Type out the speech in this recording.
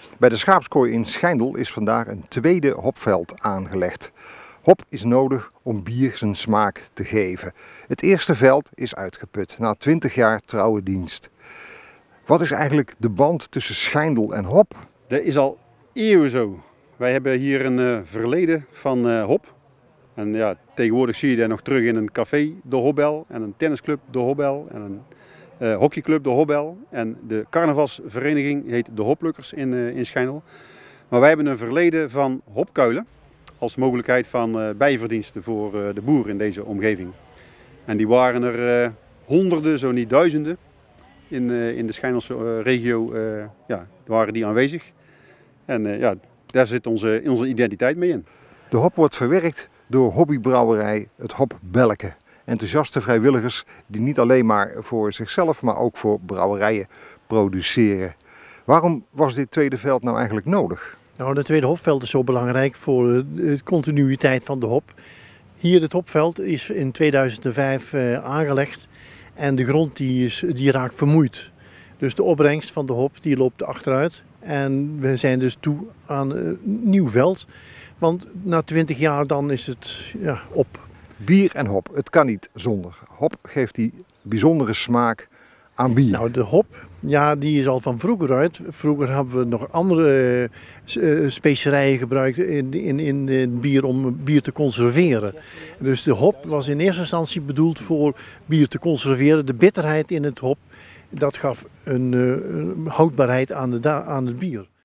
Bij de schaapskooi in Schijndel is vandaag een tweede hopveld aangelegd. Hop is nodig om bier zijn smaak te geven. Het eerste veld is uitgeput na 20 jaar trouwe dienst. Wat is eigenlijk de band tussen Schijndel en hop? Dat is al eeuwen zo. Wij hebben hier een verleden van hop. En ja, tegenwoordig zie je dat nog terug in een café, de Hopbel, en een tennisclub, de Hopbel, en een hockeyclub, de Hopbel. En de carnavalsvereniging heet de Hoplukkers in Schijndel. Maar wij hebben een verleden van hopkuilen als mogelijkheid van bijverdiensten voor de boeren in deze omgeving. En die waren er honderden, zo niet duizenden. In de Schijndelse regio waren die aanwezig. En daar zit onze identiteit mee in. De hop wordt verwerkt door hobbybrouwerij het Hop Belke. Enthousiaste vrijwilligers die niet alleen maar voor zichzelf, maar ook voor brouwerijen produceren. Waarom was dit tweede veld nou eigenlijk nodig? Nou, het tweede hopveld is zo belangrijk voor de continuïteit van de hop. Hier het hopveld is in 2005 aangelegd en de grond die raakt vermoeid. Dus de opbrengst van de hop die loopt achteruit en we zijn dus toe aan een nieuw veld. Want na 20 jaar dan is het op. Bier en hop, het kan niet zonder. Hop geeft die bijzondere smaak aan bier. Nou, de hop, die is al van vroeger uit. Vroeger hebben we nog andere specerijen gebruikt in bier om bier te conserveren. Dus de hop was in eerste instantie bedoeld voor bier te conserveren. De bitterheid in het hop, dat gaf een houdbaarheid aan het bier.